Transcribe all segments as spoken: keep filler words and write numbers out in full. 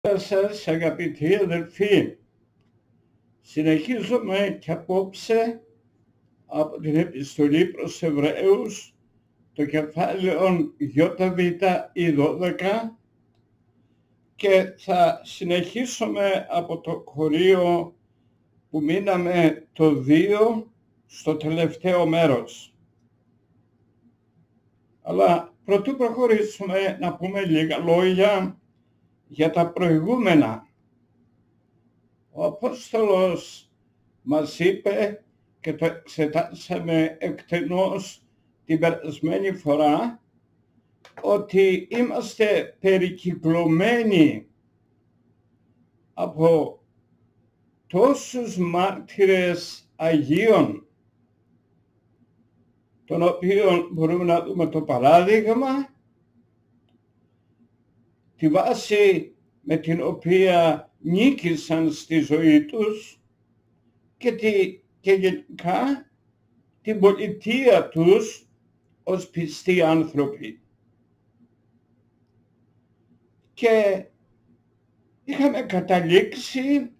Καλησπέρα σας αγαπητοί αδελφοί. Συνεχίζουμε και απόψε από την επιστολή προς Εβραίους το κεφάλαιο ΙΒ ή δώδεκα και θα συνεχίσουμε από το χωρίο που μείναμε το δύο στο τελευταίο μέρος. Αλλά πρωτού προχωρήσουμε να πούμε λίγα λόγια για τα προηγούμενα. Ο Απόστολος μας είπε και το εξετάσαμε εκτενώς την περασμένη φορά ότι είμαστε περικυκλωμένοι από τόσους μάρτυρες Αγίων, των οποίων μπορούμε να δούμε το παράδειγμα, τη βάση με την οποία νίκησαν στη ζωή τους και, τη, και γενικά την πολιτεία τους ως πιστοί άνθρωποι. Και είχαμε καταλήξει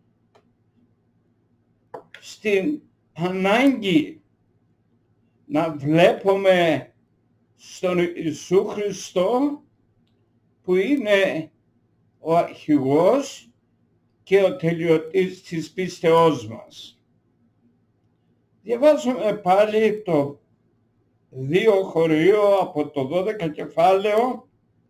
στην ανάγκη να βλέπουμε στον Ιησού Χριστό, που είναι ο αρχηγός και ο τελειωτής της πίστεώς μας. Διαβάζουμε πάλι το δύο χωρίο από το δώδεκα κεφάλαιο,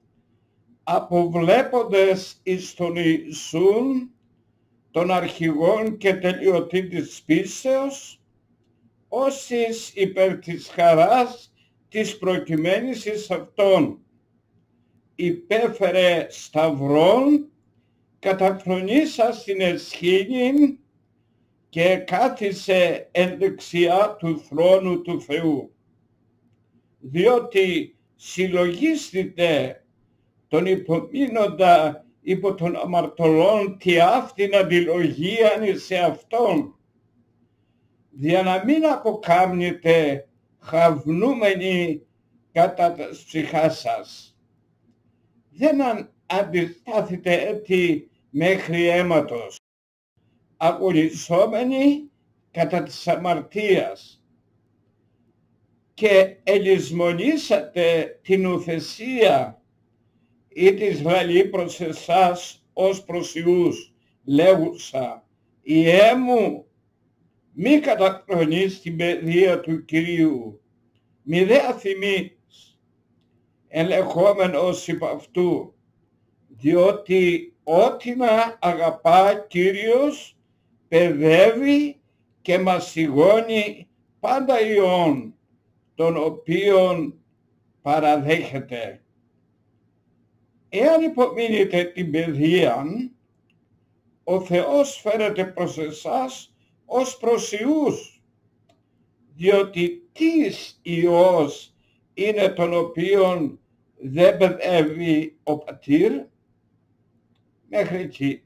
αποβλέποντας εις τον Ιησούν, τον αρχηγόν και τελειωτή της πίστεως, όσις υπέρ της χαράς της προκειμένης εις αυτόν υπέφερε σταυρών, καταφρονήσα στην εσχήνην και κάθισε εν δεξιά του θρόνου του Θεού. Διότι συλλογίστητε τον υπομείνοντα υπό των αμαρτωλών τι αυτήν αντιλογίαν εις εαυτόν, δια να μην αποκάμνετε χαυνούμενοι κατά τας ψυχάς σας. Δεν αντιστάθητε έτσι μέχρι αίματος, αγωνιζόμενοι κατά της αμαρτίας, και ελισμονήσατε την ουθεσία ή της λαλεί προς εσάς ως προς Ιούς, λέγουσα, «Ιέ μου, μη καταφρονείς την παιδεία του Κυρίου, μη δε αθυμείς, ελεγχόμενος υπ' αυτού, διότι ό,τι να αγαπά Κύριος παιδεύει και μας σιγώνει πάντα ιών, τον οποίον παραδέχεται. Εάν υπομείνετε την παιδείαν, ο Θεός φέρεται προς εσάς ως προς Ιούς, διότι τις Υιός είναι τον οποίον δεν παιδεύει ο πατήρ. Μέχρι εκεί.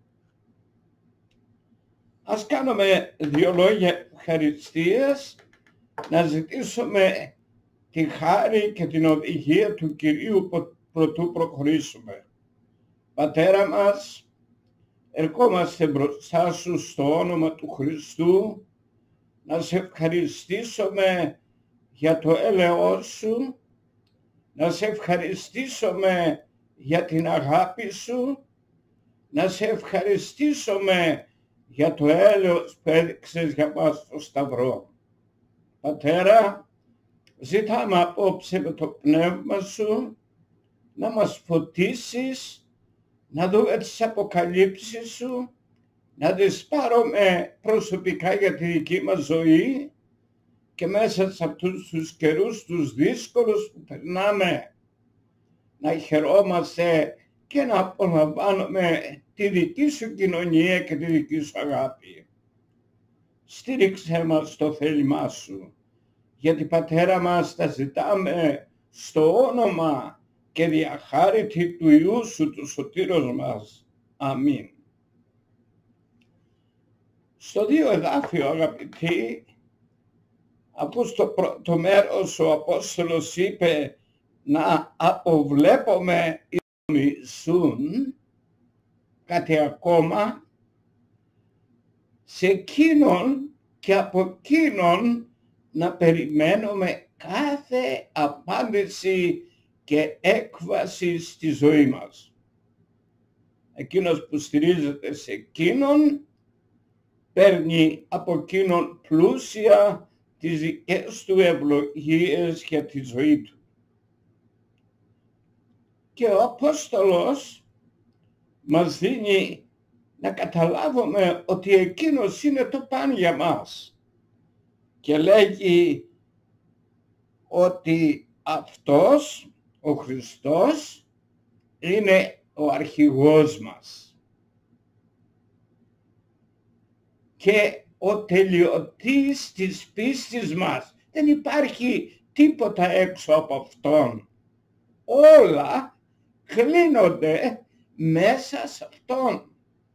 Ας κάνουμε δύο λόγια ευχαριστίες, να ζητήσουμε τη χάρη και την οδηγία του Κυρίου προτού προχωρήσουμε. Πατέρα μας, ερχόμαστε μπροστά σου στο όνομα του Χριστού, να σε ευχαριστήσουμε για το έλεος σου, να σε ευχαριστήσουμε για την αγάπη σου, να σε ευχαριστήσουμε για το έλεος που έδειξες για μας στο Σταυρό. Πατέρα, ζητάμε απόψε με το πνεύμα σου να μας φωτίσεις, να δούμε τις αποκαλύψεις σου, να τις πάρουμε προσωπικά για τη δική μας ζωή και μέσα σε αυτούς τους καιρούς τους δύσκολους που περνάμε να χαιρόμαστε και να απολαμβάνουμε τη δική σου κοινωνία και τη δική σου αγάπη. Στήριξέ μας στο θέλημά σου, γιατί Πατέρα μας τα ζητάμε στο όνομα και διαχάρητη του Υιού σου, του Σωτήρος μας. Αμήν. Στο δύο εδάφιο, αγαπητοί, αφού στο πρώτο μέρος ο Απόστολος είπε να αποβλέπουμε τον Ιησούν, κάτι ακόμα, σε εκείνον και από εκείνον να περιμένουμε κάθε απάντηση και έκβαση στη ζωή μας. Εκείνος που στηρίζεται σε εκείνον παίρνει από εκείνον πλούσια τις δικές του ευλογίες για τη ζωή του. Και ο Απόστολος μας δίνει να καταλάβουμε ότι εκείνος είναι το παν για μας. Και λέγει ότι αυτός, ο Χριστός, είναι ο αρχηγός μας. Και ο τελειωτής της πίστης μας. Δεν υπάρχει τίποτα έξω από Αυτόν. Όλα κλείνονται μέσα σε Αυτόν.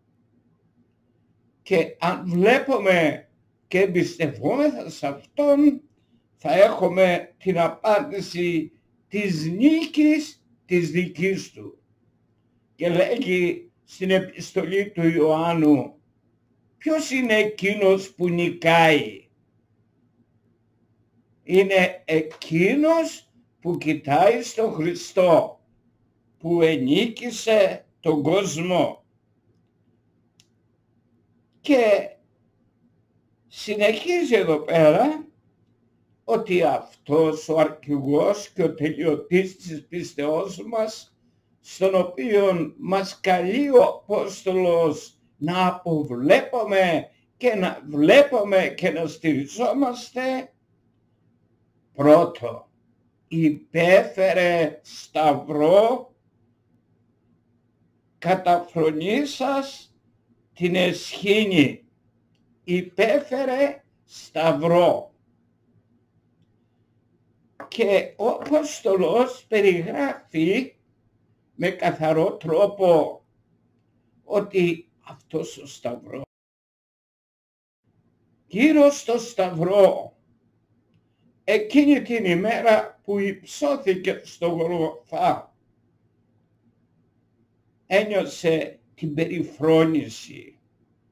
Και αν βλέπουμε και εμπιστευόμεθα σε Αυτόν, θα έχουμε την απάντηση της νίκης της δικής Του. Και λέγει στην επιστολή του Ιωάννου, ποιος είναι εκείνος που νικάει? Είναι εκείνος που κοιτάει στον Χριστό, που ενίκησε τον κόσμο. Και συνεχίζει εδώ πέρα ότι αυτός ο αρχηγός και ο τελειωτής της πίστεώς μας, στον οποίο μας καλεί ο Απόστολος να αποβλέπουμε και να βλέπουμε και να στηριζόμαστε, πρώτο, υπέφερε σταυρό κατά φρονή σας την εσχήνη. Υπέφερε σταυρό. Και ο Απόστολος περιγράφει με καθαρό τρόπο ότι αυτός ο σταυρός, γύρω στο σταυρό, εκείνη την ημέρα που υψώθηκε στο Γολγοθά, ένιωσε την περιφρόνηση,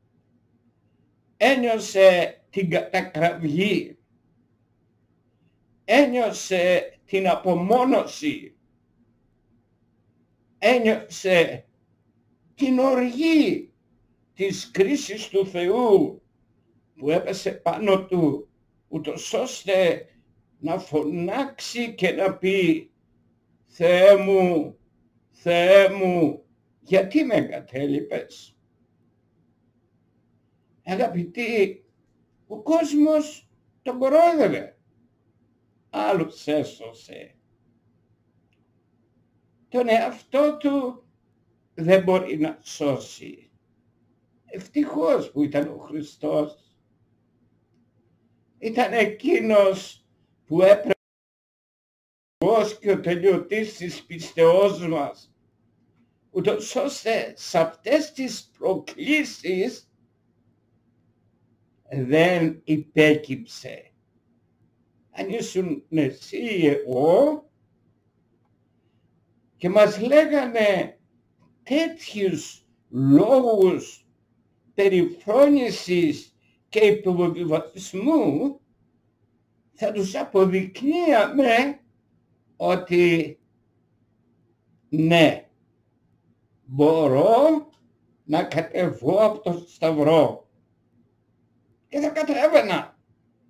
ένιωσε την κατακραυγή, ένιωσε την απομόνωση, ένιωσε την οργή της κρίσης του Θεού που έπεσε πάνω του, ούτως ώστε να φωνάξει και να πει «Θεέ μου, Θεέ μου, γιατί με εγκατέλειπες?» Αγαπητοί, ο κόσμος τον κορόιδευε, άλλους έσωσε. Τον εαυτό του δεν μπορεί να σώσει. Ευτυχώς που ήταν ο Χριστός. Ήταν εκείνος που έπρεπε και ο τελειωτής της πιστεώς μας, ούτως ώστε σε αυτές τις προκλήσεις δεν υπέκυψε. Αν ήσουν εσύ ή εγώ και μας λέγανε τέτοιους λόγους περιφρόνησης και υποβιβασμού, θα τους αποδεικνύαμε ότι ναι, μπορώ να κατεβώ από το σταυρό. Και θα κατέβαινα.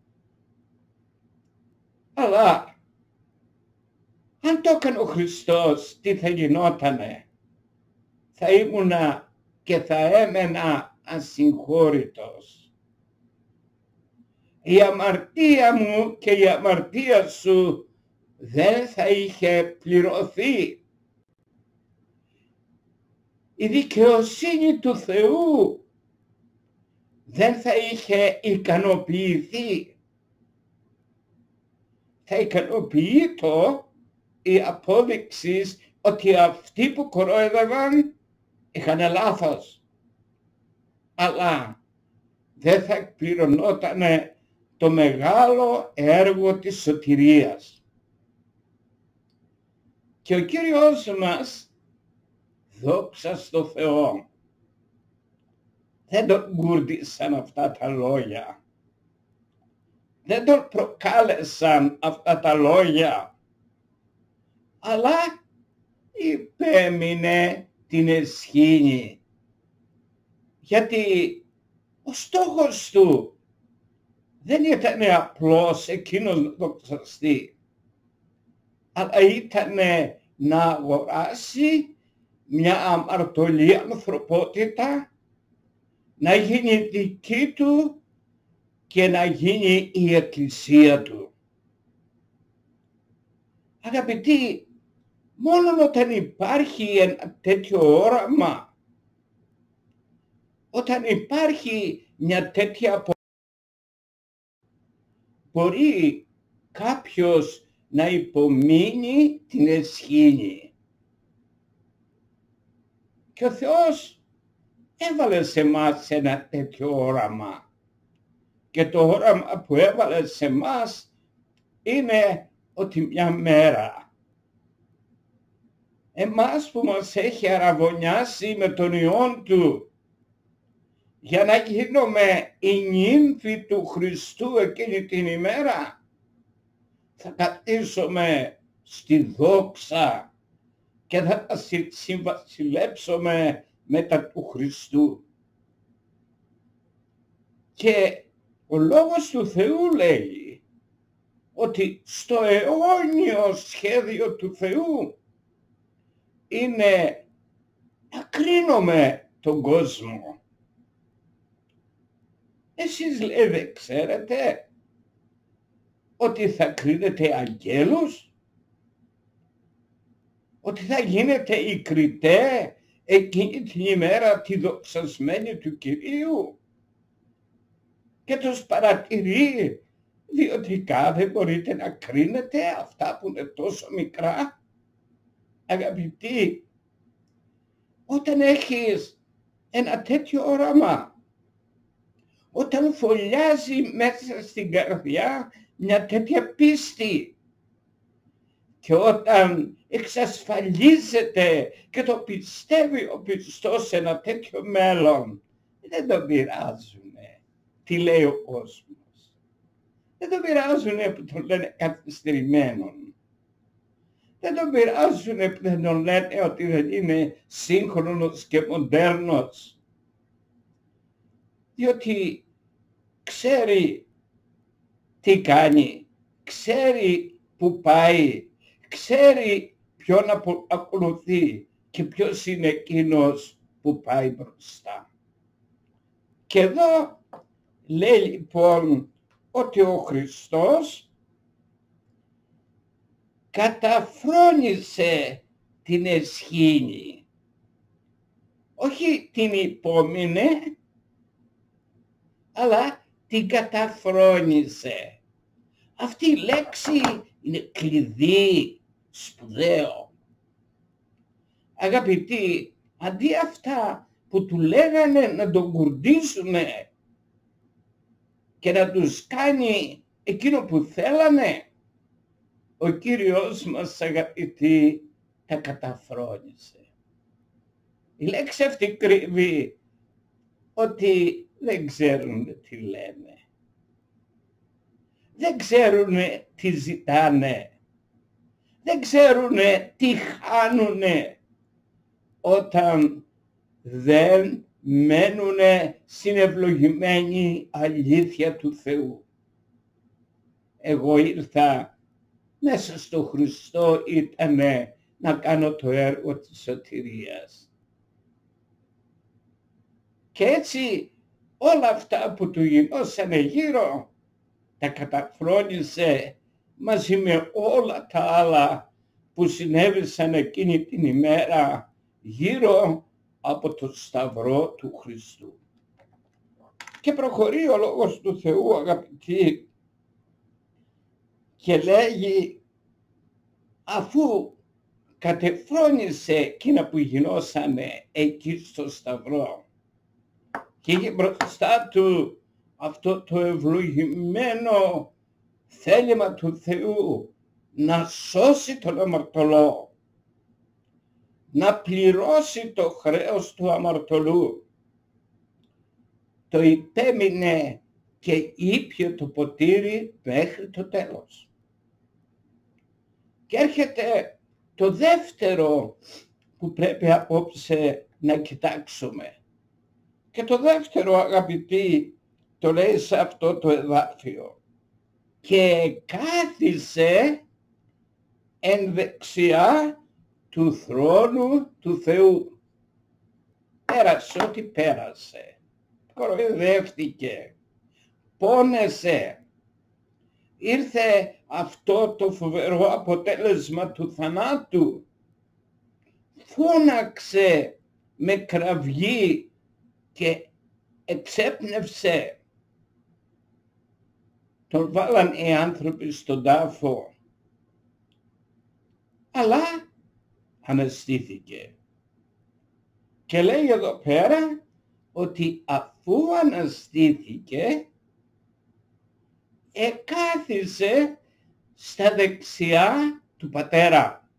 Αλλά αν το έκανε ο Χριστός, τι θα γινότανε? Θα ήμουνα και θα έμενα ασυγχώρητος. Η αμαρτία μου και η αμαρτία σου δεν θα είχε πληρωθεί. Η δικαιοσύνη του Θεού δεν θα είχε ικανοποιηθεί. Θα ικανοποιεί το η απόδειξη ότι αυτοί που κορόιδευαν είχαν λάθος. Αλλά δεν θα εκπληρωνόταν το μεγάλο έργο της σωτηρίας. Και ο Κύριος μας, δόξα στο Θεό, δεν τον κούρδισαν αυτά τα λόγια. Δεν τον προκάλεσαν αυτά τα λόγια. Αλλά υπέμεινε την εσχήνη. Γιατί ο στόχος του δεν ήταν απλώς εκείνος να δοξαστεί, αλλά ήταν να αγοράσει μια αμαρτωλή ανθρωπότητα, να γίνει δική του και να γίνει η εκκλησία του. Αγαπητοί, μόνο όταν υπάρχει ένα τέτοιο όραμα, όταν υπάρχει μια τέτοια απο... μπορεί κάποιος να υπομείνει την εσχήνη. Και ο Θεός έβαλε σε μας ένα τέτοιο όραμα. Και το όραμα που έβαλε σε μας είναι ότι μια μέρα εμάς που μας έχει αραβωνιάσει με τον Υιόν Του για να γίνουμε οι νύμφοι του Χριστού εκείνη την ημέρα, θα καθίσουμε στη δόξα και θα τα συμβασιλέψουμε μετά του Χριστού. Και ο Λόγος του Θεού λέει ότι στο αιώνιο σχέδιο του Θεού είναι να κρίνουμε τον κόσμο. Εσείς λέει δεν ξέρετε ότι θα κρίνετε αγγέλους, ότι θα γίνετε οι κριτέ εκείνη την ημέρα τη δοξασμένη του Κυρίου και τους παρατηρεί, διότι δεν μπορείτε να κρίνετε αυτά που είναι τόσο μικρά. Αγαπητοί, όταν έχεις ένα τέτοιο όραμα, όταν φωλιάζει μέσα στην καρδιά μια τέτοια πίστη και όταν εξασφαλίζεται και το πιστεύει ο πιστός σε ένα τέτοιο μέλλον, δεν τον πειράζουνε τι λέει ο κόσμος. Δεν τον πειράζουνε που τον λένε καθυστερημένον. Δεν τον πειράζουνε που δεν τον λένε ότι δεν είναι σύγχρονος και μοντέρνος. Διότι ξέρει τι κάνει, ξέρει που πάει, ξέρει ποιον ακολουθεί και ποιος είναι εκείνος που πάει μπροστά. Και εδώ λέει λοιπόν ότι ο Χριστός καταφρόνησε την εσχήνη. Όχι την υπόμεινε, αλλά την καταφρόνησε. Αυτή η λέξη είναι κλειδί, σπουδαίο. Αγαπητοί, αντί αυτά που του λέγανε να τον κουρδίσουνε και να τους κάνει εκείνο που θέλανε, ο Κύριος μας, αγαπητοί, τα καταφρόνησε. Η λέξη αυτή κρύβει ότι δεν ξέρουν τι λένε. Δεν ξέρουν τι ζητάνε. Δεν ξέρουν τι χάνουνε όταν δεν μένουνε στην ευλογημένη αλήθεια του Θεού. Εγώ ήρθα μέσα στο Χριστό ήτανε να κάνω το έργο της σωτηρίας. Και έτσι όλα αυτά που του γινώσανε γύρω τα καταφρόνησε μαζί με όλα τα άλλα που συνέβησαν εκείνη την ημέρα γύρω από το Σταυρό του Χριστού. Και προχωρεί ο Λόγος του Θεού, αγαπητοί, και λέγει, αφού κατεφρόνησε εκείνα που γινώσανε εκεί στο Σταυρό και είχε μπροστά του αυτό το ευλογημένο θέλημα του Θεού να σώσει τον αμαρτωλό, να πληρώσει το χρέος του αμαρτωλού, το υπέμεινε και ήπιε το ποτήρι μέχρι το τέλος. Και έρχεται το δεύτερο που πρέπει απόψε να κοιτάξουμε. Και το δεύτερο, αγαπητοί, το λέει σε αυτό το εδάφιο. Και κάθισε εν δεξιά του θρόνου του Θεού. Πέρασε ό,τι πέρασε. Κοροϊδεύτηκε. Πόνεσε. Ήρθε αυτό το φοβερό αποτέλεσμα του θανάτου. Φώναξε με κραυγή και εξέπνευσε. Τον βάλαν οι άνθρωποι στον τάφο. Αλλά αναστήθηκε. Και λέει εδώ πέρα ότι αφού αναστήθηκε, εκάθισε στα δεξιά του Πατέρα.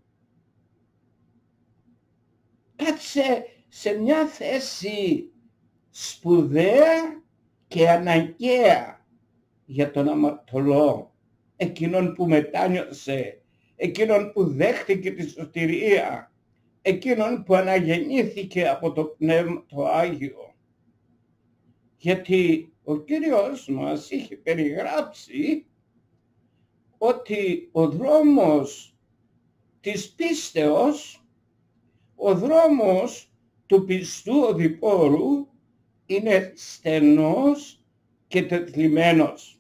Κάτσε σε μια θέση σπουδαία και αναγκαία για τον αμαρτωλό, εκείνον που μετάνιωσε, εκείνον που δέχτηκε τη σωτηρία, εκείνον που αναγεννήθηκε από το Πνεύμα το Άγιο. Γιατί ο Κύριος μας είχε περιγράψει ότι ο δρόμος της πίστεως, ο δρόμος του πιστού οδηπόρου είναι στενός και τεθλιμμένος.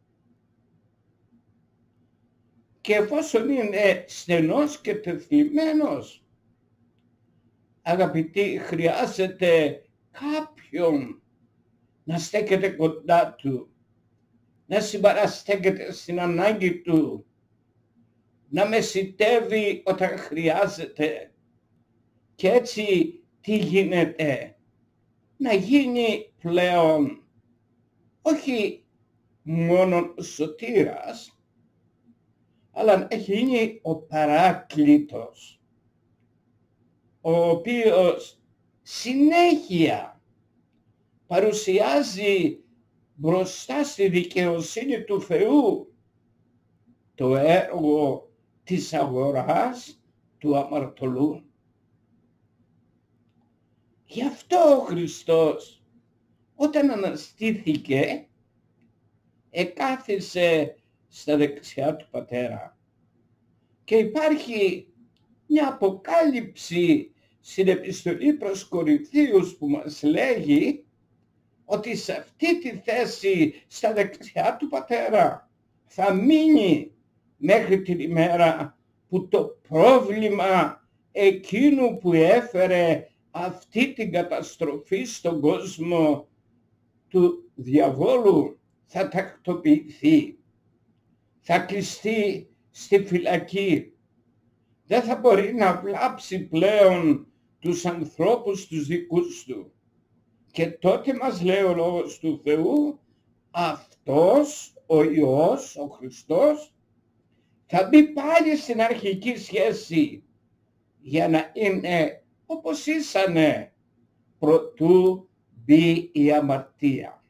Και εφόσον είναι στενός και τεθλιμμένος, αγαπητοί, χρειάζεται κάποιον να στέκεται κοντά του, να συμπαραστέκεται στην ανάγκη του, να μεσιτεύει όταν χρειάζεται. Και έτσι τι γίνεται? Να γίνει πλέον όχι μόνο σωτήρας, αλλά να γίνει ο Παράκλητος, ο οποίος συνέχεια παρουσιάζει μπροστά στη δικαιοσύνη του Θεού το έργο της αγοράς του αμαρτωλού. Γι' αυτό ο Χριστός όταν αναστήθηκε εκάθισε στα δεξιά του Πατέρα. Και υπάρχει μια αποκάλυψη στην επιστολή προς Κορινθίους που μας λέγει ότι σε αυτή τη θέση στα δεξιά του Πατέρα θα μείνει μέχρι την ημέρα που το πρόβλημα εκείνου που έφερε αυτή την καταστροφή στον κόσμο του διαβόλου θα τακτοποιηθεί, θα κλειστεί στη φυλακή, δεν θα μπορεί να βλάψει πλέον τους ανθρώπους τους δικούς του. Και τότε μας λέει ο Λόγος του Θεού, αυτός ο Υιός, ο Χριστός, θα μπει πάλι στην αρχική σχέση για να είναι όπως ήσανε προτού μπει η αμαρτία.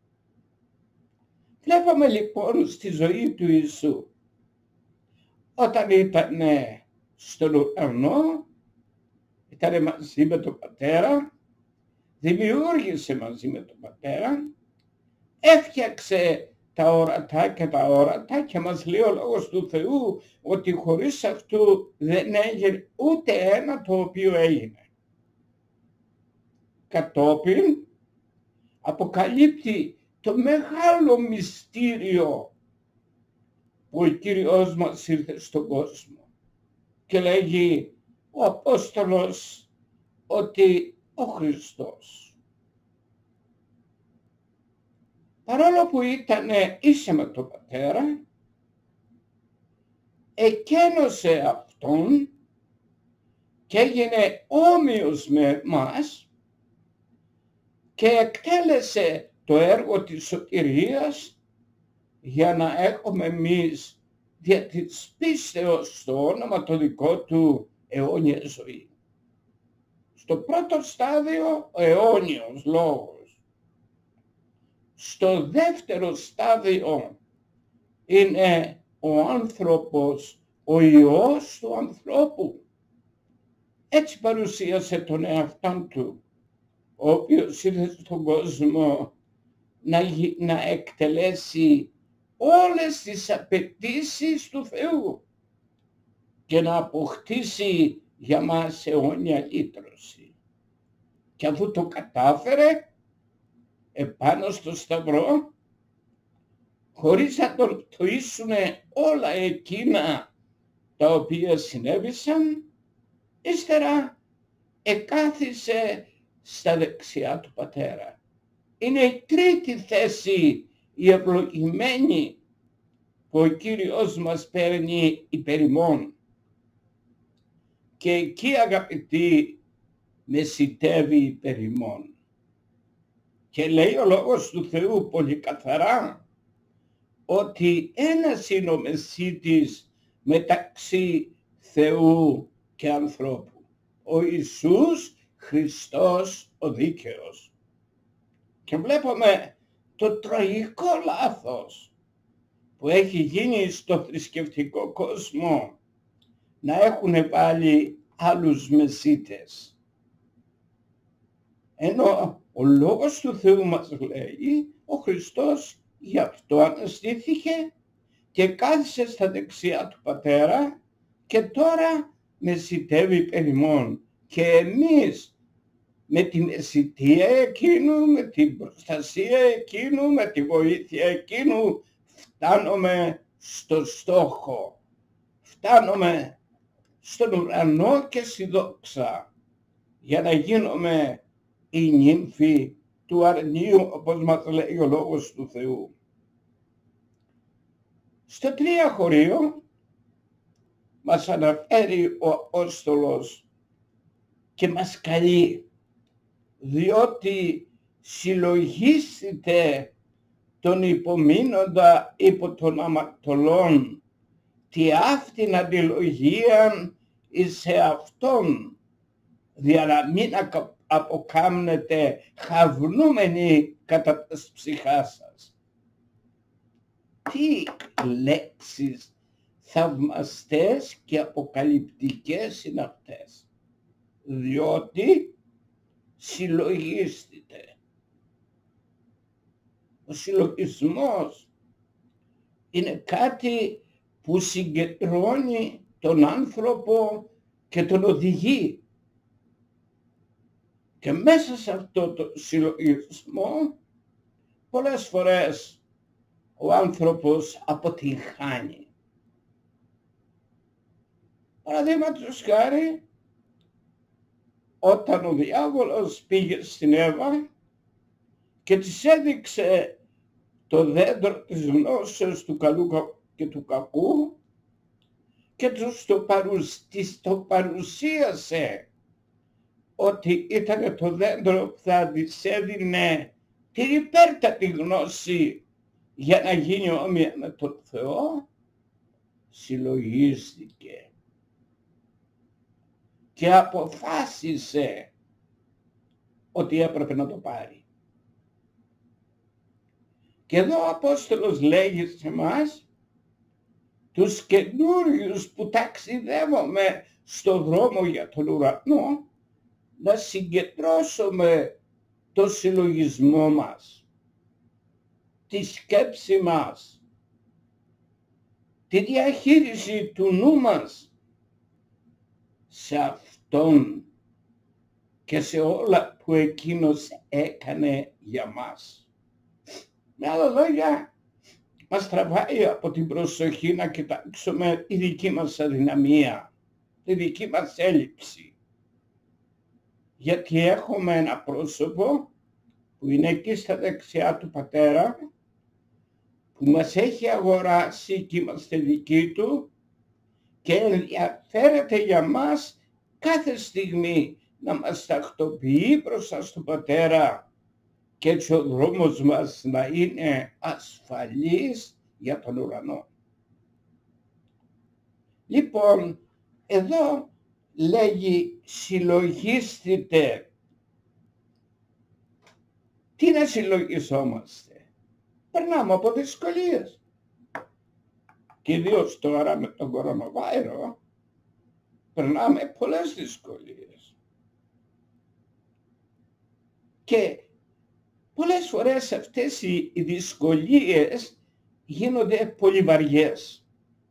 Βλέπαμε λοιπόν στη ζωή του Ιησού, όταν ήταν στον ουρανό, ήταν μαζί με τον Πατέρα, δημιούργησε μαζί με τον Πατέρα, έφτιαξε τα ορατά και τα όρατα και μας λέει ο Λόγος του Θεού ότι χωρίς αυτού δεν έγινε ούτε ένα το οποίο έγινε. Κατόπιν αποκαλύπτει το μεγάλο μυστήριο που ο Κύριος μας ήρθε στον κόσμο και λέγει ο Απόστολος ότι ο Χριστός, παρόλο που ήταν ίσε με τον Πατέρα, εκένωσε Αυτόν και έγινε όμοιος με εμάς και εκτέλεσε το έργο της σωτηρίας για να έχουμε εμείς δια της πίστεως στο όνομα το δικό του αιώνια ζωή. Στο πρώτο στάδιο ο αιώνιος λόγος, Στο δεύτερο στάδιο είναι ο άνθρωπος, ο Υιός του ανθρώπου. Έτσι παρουσίασε τον εαυτόν του, ο οποίος ήρθε στον κόσμο να, να εκτελέσει όλες τις απαιτήσεις του Θεού και να αποκτήσει για μας αιώνια λύτρωση. Και αφού το κατάφερε, επάνω στο σταυρό, χωρίς να τον πτωίσουν όλα εκείνα τα οποία συνέβησαν, ύστερα εκάθισε στα δεξιά του Πατέρα. Είναι η τρίτη θέση η ευλογημένη που ο Κύριος μας παίρνει υπέρ ημών. Και εκεί, αγαπητοί, μεσητεύει υπέρ ημών. Και λέει ο Λόγος του Θεού πολύ καθαρά ότι ένας είναι ο μεσίτης μεταξύ Θεού και ανθρώπου. Ο Ιησούς Χριστός ο δίκαιος. Και βλέπουμε το τραγικό λάθος που έχει γίνει στο θρησκευτικό κόσμο, να έχουν βάλει άλλους μεσίτες. Ενώ ο Λόγος του Θεού μας λέει, ο Χριστός γι' αυτό αναστήθηκε και κάθισε στα δεξιά του Πατέρα και τώρα μεσιτεύει υπέρ ημών. Και εμείς με τη μεσιτεία εκείνου, με την προστασία εκείνου, με τη βοήθεια εκείνου φτάνουμε στο στόχο. Φτάνουμε στον ουρανό και στη δόξα για να γίνουμε η νύμφη του αρνίου, όπως μας λέει ο Λόγος του Θεού. Στο τρία χωρίο μας αναφέρει ο Απόστολος και μας καλεί, διότι συλλογίσετε τον υπομείνοντα υπό των αμαρτωλών τι αυτήν αντιλογίαν εις εαυτόν, δια να μην αποκάμνετε χαυνούμενοι κατά τας ψυχάς σας. Τι λέξεις θαυμαστές και αποκαλυπτικές είναι αυτές. Διότι συλλογίστητε. Ο συλλογισμός είναι κάτι που συγκεντρώνει τον άνθρωπο και τον οδηγεί. Και μέσα σε αυτό το συλλογισμό πολλές φορές ο άνθρωπος αποτυγχάνει. Παραδείγματος χάρη, όταν ο διάβολος πήγε στην Εύα και της έδειξε το δέντρο της γνώσεως του καλού και του κακού και τους το παρουσ... της το παρουσίασε ότι ήταν το δέντρο που θα της έδινε την υπέρτατη γνώση για να γίνει όμοια με τον Θεό, συλλογίστηκε και αποφάσισε ότι έπρεπε να το πάρει. Και εδώ ο Απόστολος λέγει σε εμάς, τους καινούριους που ταξιδεύουμε στο δρόμο για τον ουρανό, να συγκεντρώσουμε το συλλογισμό μας, τη σκέψη μας, τη διαχείριση του νου μας σε Αυτόν και σε όλα που Εκείνος έκανε για μας. Με άλλα λόγια, μας τραβάει από την προσοχή να κοιτάξουμε τη δική μας αδυναμία, τη δική μας έλλειψη. Γιατί έχουμε ένα πρόσωπο που είναι εκεί στα δεξιά του Πατέρα, που μας έχει αγοράσει και είμαστε δικοί του και ενδιαφέρεται για μας κάθε στιγμή να μας τακτοποιεί μπροστά στον Πατέρα και έτσι ο δρόμος μας να είναι ασφαλής για τον ουρανό. Λοιπόν, εδώ λέγει συλλογίστητε. Τι να συλλογισόμαστε? περνάμε από δυσκολίες. Και ιδίως τώρα με τον κορονοβάιρο περνάμε πολλές δυσκολίες. Και πολλές φορές αυτές οι δυσκολίες γίνονται πολύ βαριές.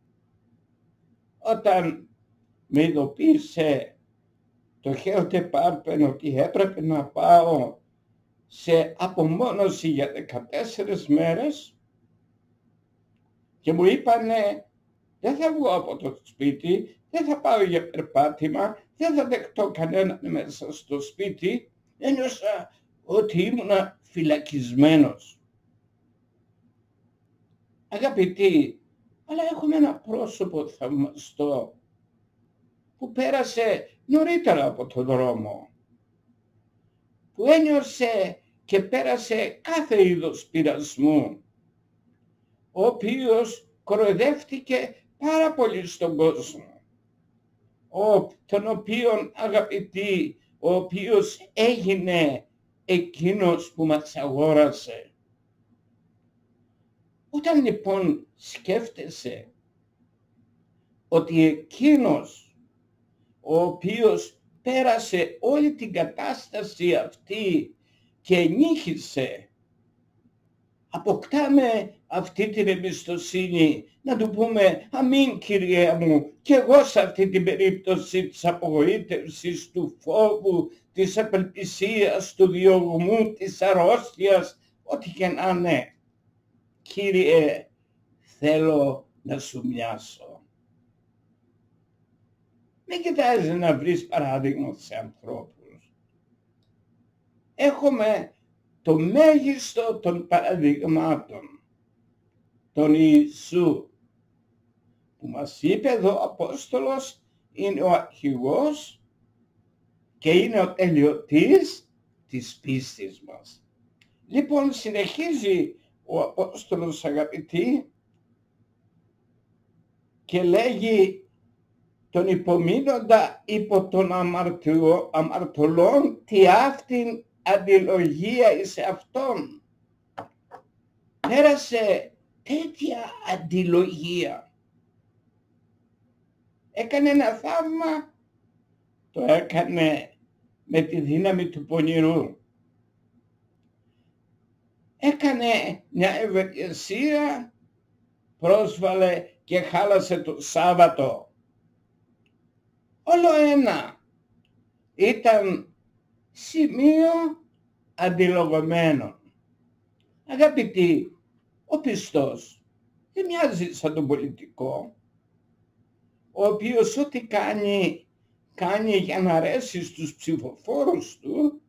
Όταν με ειδοποίησε το Health Department ότι έπρεπε να πάω σε απομόνωση για δεκατέσσερις μέρες και μου είπανε δεν θα βγω από το σπίτι, δεν θα πάω για περπάτημα, δεν θα δεχτώ κανέναν μέσα στο σπίτι, ένιωσα ότι ήμουνα φυλακισμένος. Αγαπητοί, αλλά έχουμε ένα πρόσωπο θαυμαστό που πέρασε νωρίτερα από τον δρόμο, που ένιωσε και πέρασε κάθε είδος πειρασμού, ο οποίος κοροϊδεύτηκε πάρα πολύ στον κόσμο, ο, τον οποίον αγαπητοί, ο οποίος έγινε εκείνος που μας αγόρασε. Όταν λοιπόν σκέφτεσαι ότι εκείνος ο οποίος πέρασε όλη την κατάσταση αυτή και νύχησε, αποκτάμε αυτή την εμπιστοσύνη να του πούμε αμήν Κύριε μου, και εγώ σε αυτή την περίπτωση της απογοήτευσης, του φόβου, της απελπισίας, του διωγμού, της αρρώστιας, ό,τι και να είναι, Κύριε, θέλω να σου μοιάσω. Μην κοιτάζεις να βρεις παράδειγμα σε ανθρώπους. Έχουμε το μέγιστο των παραδειγμάτων, τον Ιησού, που μας είπε εδώ ο Απόστολος είναι ο αρχηγός και είναι ο τελειωτής της πίστης μας. Λοιπόν, συνεχίζει ο Απόστολος, αγαπητοί, και λέγει τον υπομείνοντα υπό των αμαρτωλών τι αυτήν αντιλογία εις αυτόν. Πέρασε τέτοια αντιλογία. Έκανε ένα θαύμα, το έκανε με τη δύναμη του πονηρού. Έκανε μια ευεργεσία, πρόσβαλε και χάλασε το Σάββατο. Όλο ένα ήταν σημείο αντιλογωμένων. Αγαπητοί, ο πιστός δεν μοιάζει σαν τον πολιτικό, ο οποίος ό,τι κάνει, κάνει για να αρέσει στους ψηφοφόρους του.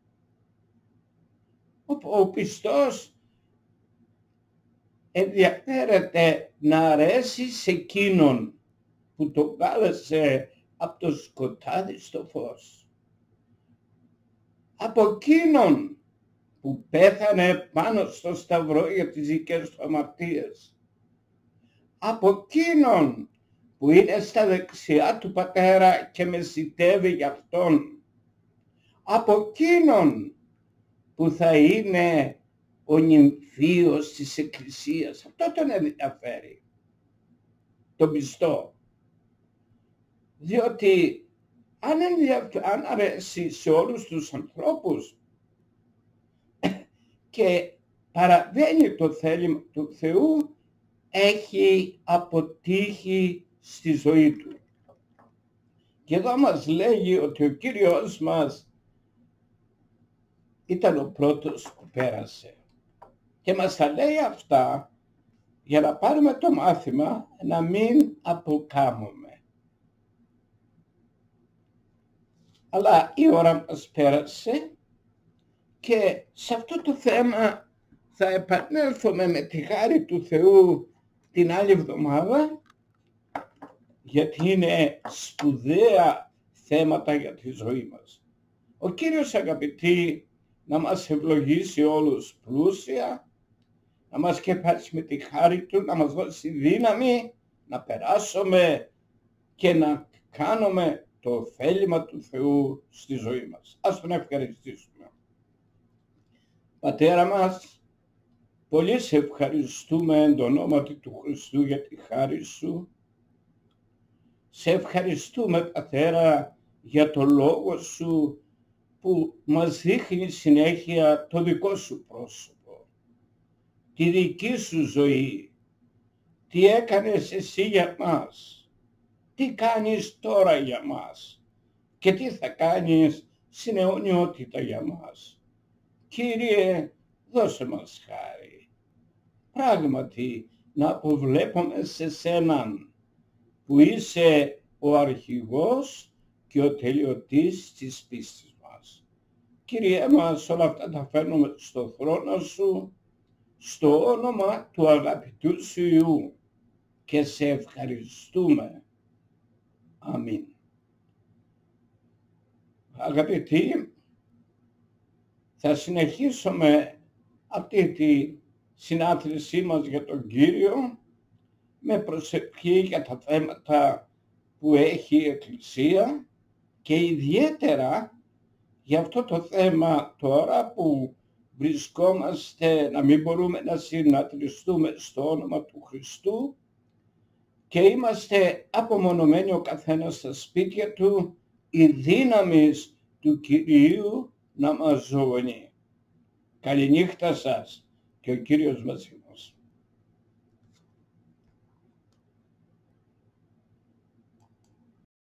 Ο, ο πιστός ενδιαφέρεται να αρέσει σε εκείνον που το κάλεσε από το σκοτάδι στο φως, από εκείνον που πέθανε πάνω στο σταυρό για τις δικές του αμαρτίες, από εκείνον που είναι στα δεξιά του Πατέρα και μεσητεύει για αυτόν, από εκείνον που θα είναι ο νυμφίος της Εκκλησίας. Αυτό τον ενδιαφέρει, τον πιστό. Διότι αν, αν αρέσει σε όλους τους ανθρώπους και παραβαίνει το θέλημα του Θεού, έχει αποτύχει στη ζωή του. Και εδώ μας λέγει ότι ο Κύριος μας ήταν ο πρώτος που πέρασε. Και μας τα λέει αυτά για να πάρουμε το μάθημα να μην αποκάμουμε. Αλλά η ώρα μας πέρασε και σε αυτό το θέμα θα επανέλθουμε με τη χάρη του Θεού την άλλη εβδομάδα, γιατί είναι σπουδαία θέματα για τη ζωή μας. Ο Κύριος, αγαπητοί, να μας ευλογήσει όλους πλούσια, να μας σκεπάσει με τη χάρη Του, να μας δώσει δύναμη να περάσουμε και να κάνουμε το ωφέλιμα του Θεού στη ζωή μας. Ας Τον ευχαριστήσουμε. Πατέρα μας, Πολύ σε ευχαριστούμε εν το ονόματι του Χριστού για τη χάρη σου. Σε ευχαριστούμε, Πατέρα, για το λόγο σου που μας δείχνει συνέχεια το δικό σου πρόσωπο, τη δική σου ζωή, τι έκανες εσύ για μας, τι κάνεις τώρα για μας και τι θα κάνεις στην αιωνιότητα για μας. Κύριε, δώσε μας χάρη, πράγματι να αποβλέπουμε σε σέναν που είσαι ο αρχηγός και ο τελειωτής της πίστης μας. Κύριε μας, όλα αυτά τα φέρνουμε στο θρόνο σου, στο όνομα του αγαπητού σου Υιού και σε ευχαριστούμε. Αμήν. Αγαπητοί, θα συνεχίσουμε αυτή τη συνάθρησή μας για τον Κύριο με προσευχή για τα θέματα που έχει η Εκκλησία και ιδιαίτερα για αυτό το θέμα τώρα που βρισκόμαστε να μην μπορούμε να συναθριστούμε στο όνομα του Χριστού και είμαστε απομονωμένοι ο καθένας στα σπίτια του, η δύναμη του Κυρίου να μας ζωγονεί. Καληνύχτα σας και ο Κύριος μαζί.